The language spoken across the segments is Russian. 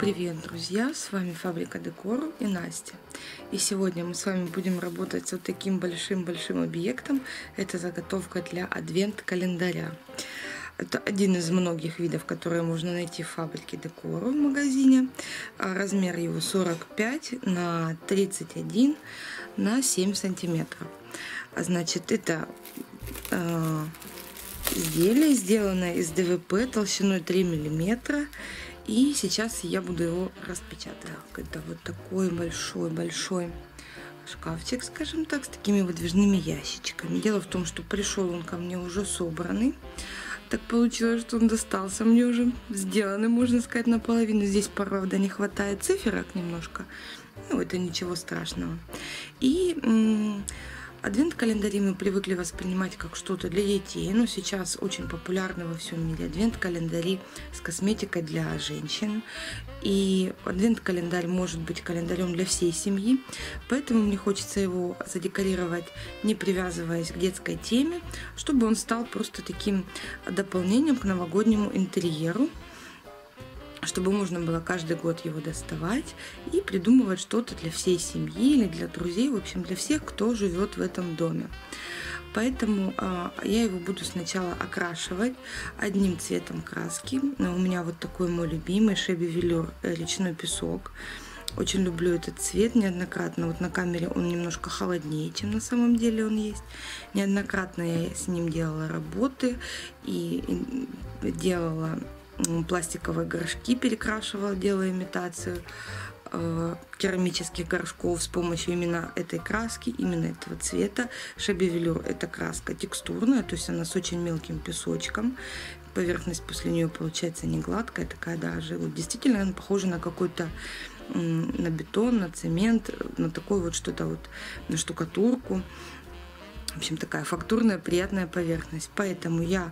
Привет, друзья! С вами Фабрика Декор и Настя. И сегодня мы с вами будем работать с вот таким большим-большим объектом. Это заготовка для адвент-календаря. Это один из многих видов, которые можно найти в Фабрике Декор в магазине. Размер его 45 на 31 на 7 сантиметров. Значит, это изделие, сделанное из ДВП толщиной 3 миллиметра. И сейчас я буду его распечатать. Так, это вот такой большой шкафчик, скажем так, с такими выдвижными ящичками. Дело в том, что пришел он ко мне уже собранный. Так получилось, что он достался мне уже сделанный, можно сказать, наполовину. Здесь, правда, не хватает циферок немножко. Ну, это ничего страшного. И адвент-календари мы привыкли воспринимать как что-то для детей, но сейчас очень популярны во всем мире адвент-календари с косметикой для женщин. И адвент-календарь может быть календарем для всей семьи, поэтому мне хочется его задекорировать, не привязываясь к детской теме, чтобы он стал просто таким дополнением к новогоднему интерьеру, чтобы можно было каждый год его доставать и придумывать что-то для всей семьи или для друзей, в общем, для всех, кто живет в этом доме. Поэтому я его буду сначала окрашивать одним цветом краски. У меня вот такой мой любимый Шеби Велюр речной песок. Очень люблю этот цвет неоднократно. Вот на камере он немножко холоднее, чем на самом деле он есть. Неоднократно я с ним делала работы и делала пластиковые горшки, перекрашивала, делая имитацию керамических горшков с помощью именно этой краски, именно этого цвета. Шеби Велюр — это краска текстурная, то есть она с очень мелким песочком. Поверхность после нее получается не гладкая, такая даже. Вот действительно она похожа на какой-то на бетон, на цемент, на такое вот что-то вот, на штукатурку. В общем, такая фактурная, приятная поверхность. Поэтому я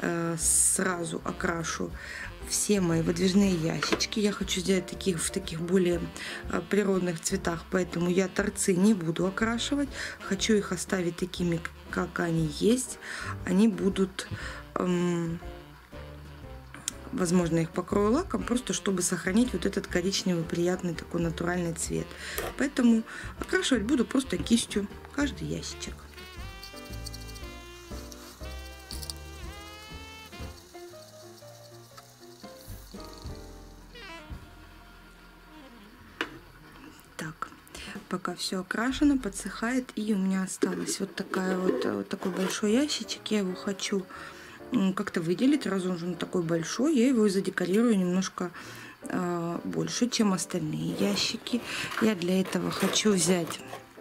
сразу окрашу все мои выдвижные ящички. Я хочу сделать в таких более природных цветах, поэтому я торцы не буду окрашивать. Хочу их оставить такими, как они есть. Они будут... возможно, их покрою лаком, просто чтобы сохранить вот этот коричневый, приятный такой натуральный цвет. Поэтому окрашивать буду просто кистью каждый ящичек. Так, пока все окрашено, подсыхает, и у меня осталось вот такой большой ящичек. Я его хочу как-то выделить, раз он уже такой большой, я его задекорирую немножко больше, чем остальные ящики. Я для этого хочу взять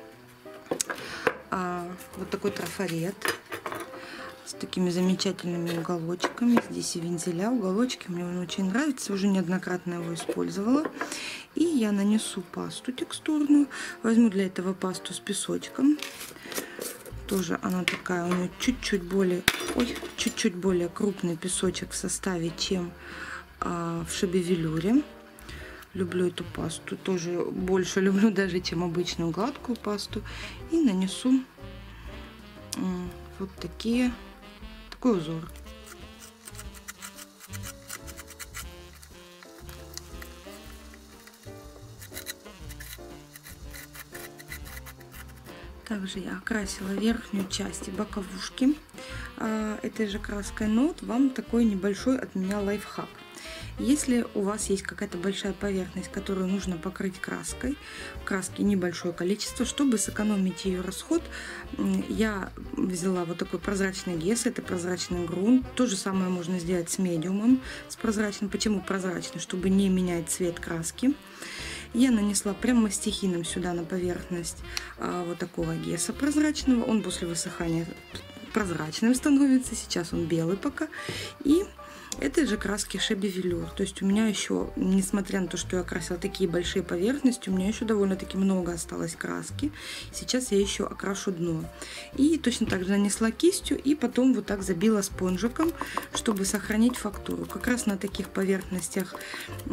вот такой трафарет с такими замечательными уголочками. Здесь и вензеля, уголочки. Мне он очень нравится, уже неоднократно его использовала. И я нанесу пасту текстурную. Возьму для этого пасту с песочком. Тоже она такая, у нее чуть-чуть более крупный песочек в составе, чем в Шеби Велюре. Люблю эту пасту, тоже больше люблю даже, чем обычную гладкую пасту. И нанесу вот такой узор. Также я окрасила верхнюю часть и боковушки этой же краской. Но вот вам такой небольшой от меня лайфхак. Если у вас есть какая-то большая поверхность, которую нужно покрыть краской, краски небольшое количество, чтобы сэкономить ее расход, я взяла вот такой прозрачный гес, это прозрачный грунт. То же самое можно сделать с медиумом, с прозрачным. Почему прозрачный? Чтобы не менять цвет краски. Я нанесла прям мастихином сюда на поверхность вот такого геса прозрачного. Он после высыхания прозрачным становится. Сейчас он белый пока. И этой же краски Шеби Велюр. То есть у меня еще, несмотря на то, что я красила такие большие поверхности, у меня еще довольно-таки много осталось краски. Сейчас я еще окрашу дно. И точно так же нанесла кистью и потом вот так забила спонжиком, чтобы сохранить фактуру. Как раз на таких поверхностях,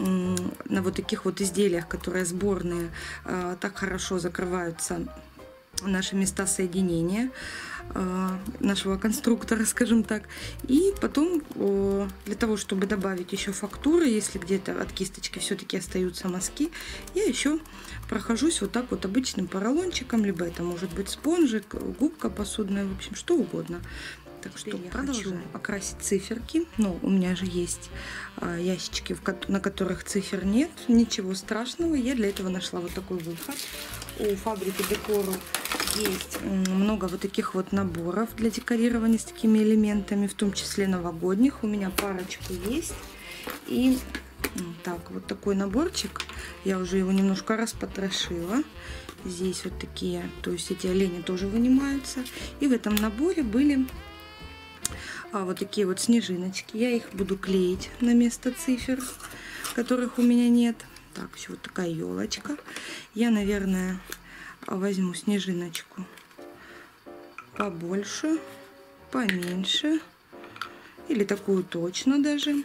на вот таких вот изделиях, которые сборные, так хорошо закрываются наши места соединения нашего конструктора, скажем так. И потом для того, чтобы добавить еще фактуры, если где-то от кисточки все-таки остаются мазки, я еще прохожусь вот так вот обычным поролончиком, либо это может быть спонжик, губка посудная, в общем, что угодно. Так что я хочу окрасить циферки, но у меня же есть ящички, на которых цифр нет, ничего страшного. Я для этого нашла вот такой выход. У фабрики Декору есть много вот таких вот наборов для декорирования с такими элементами, в том числе новогодних. У меня парочку есть. И так, вот такой наборчик. Я уже его немножко распотрошила. Здесь вот такие, то есть эти олени тоже вынимаются. И в этом наборе были вот такие вот снежиночки. Я их буду клеить на место цифр, которых у меня нет. Так, еще вот такая елочка. Я, наверное, возьму снежиночку побольше, поменьше. Или такую точно даже.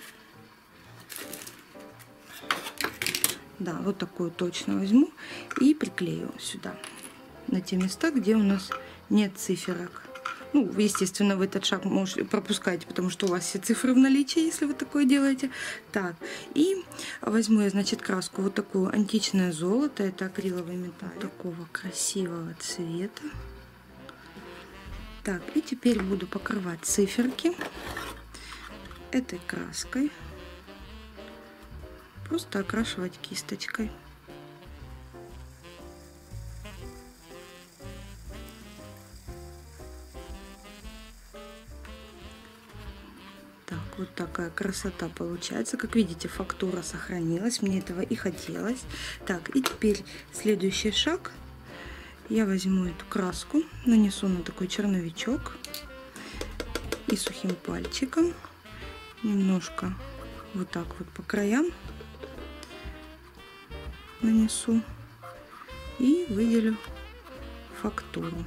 Да, вот такую точно возьму и приклею сюда, на те места, где у нас нет циферок. Ну, естественно, вы этот шаг можете пропускать, потому что у вас все цифры в наличии, если вы такое делаете. Так, и возьму я, значит, краску вот такую античное золото. Это акриловый металл такого красивого цвета. Так, и теперь буду покрывать циферки этой краской. Просто окрашивать кисточкой. Так, вот такая красота получается. Как видите, фактура сохранилась. Мне этого и хотелось. Так, и теперь следующий шаг. Я возьму эту краску, нанесу на такой черновичок. И сухим пальчиком немножко вот так вот по краям нанесу. И выделю фактуру.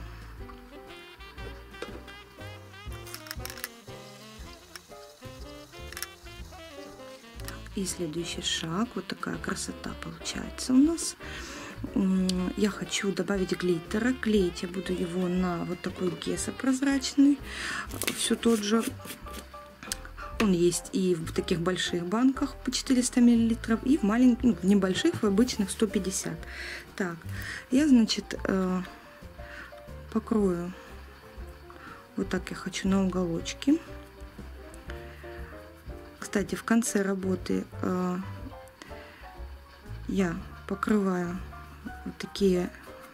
И следующий шаг. Вот такая красота получается у нас. Я хочу добавить глиттера. Клеить я буду его на вот такой гессо прозрачный. Все тот же. Он есть и в таких больших банках по 400 мл, и в маленьких, ну, в небольших, в обычных 150. Так, я, значит, покрою. Вот так я хочу на уголочки. Кстати, в конце работы я покрываю вот такие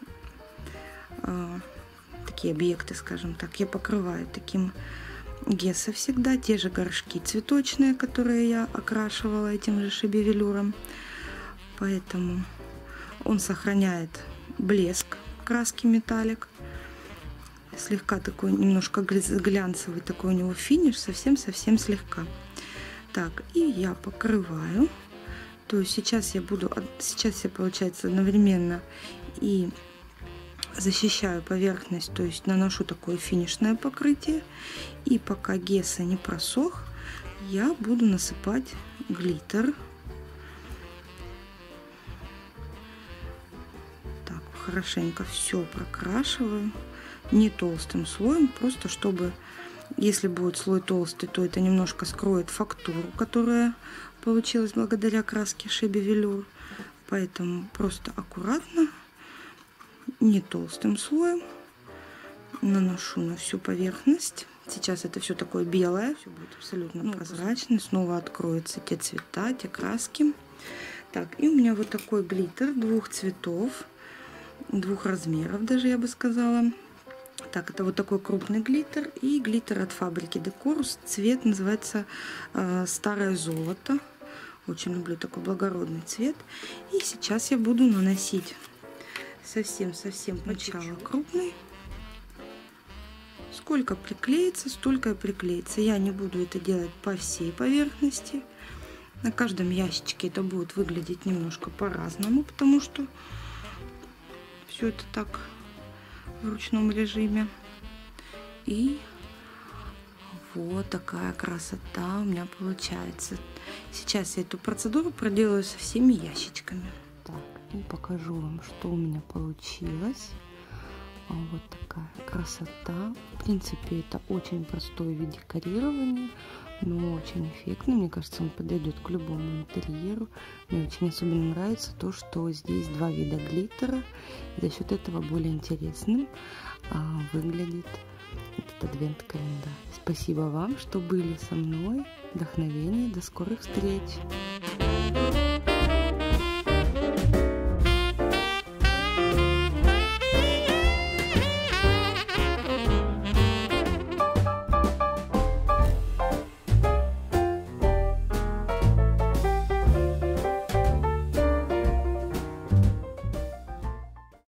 объекты, скажем так. Я покрываю таким гессо всегда. Те же горшки цветочные, которые я окрашивала этим же шибевелюром. Поэтому он сохраняет блеск краски металлик. Слегка такой, немножко глянцевый такой у него финиш, совсем-совсем слегка. Так, и я покрываю. То есть сейчас я получается, одновременно и защищаю поверхность, то есть наношу такое финишное покрытие. И пока гессо не просох, я буду насыпать глиттер. Так, хорошенько все прокрашиваю. Не толстым слоем, просто чтобы, если будет слой толстый, то это немножко скроет фактуру, которая получилась благодаря краске шибевелюр. Поэтому просто аккуратно, не толстым слоем наношу на всю поверхность. Сейчас это все такое белое, все будет абсолютно прозрачно. Снова откроются те цвета, те краски. Так, и у меня вот такой глиттер двух цветов, двух размеров даже, я бы сказала. Так, это вот такой крупный глиттер и глиттер от фабрики Декор. Цвет называется старое золото. Очень люблю такой благородный цвет. И сейчас я буду наносить совсем сначала крупный. Сколько приклеится, столько и приклеится. Я не буду это делать по всей поверхности. На каждом ящичке это будет выглядеть немножко по-разному, потому что все это так в ручном режиме. И вот такая красота у меня получается. Сейчас я эту процедуру проделаю со всеми ящичками. Так, и покажу вам, что у меня получилось. Вот такая красота. В принципе, это очень простой вид декорирования, но очень эффектный. Мне кажется, он подойдет к любому интерьеру. Мне очень особенно нравится то, что здесь два вида глиттера. И за счет этого более интересным выглядит этот адвент-календарь. Спасибо вам, что были со мной. Вдохновение. До скорых встреч!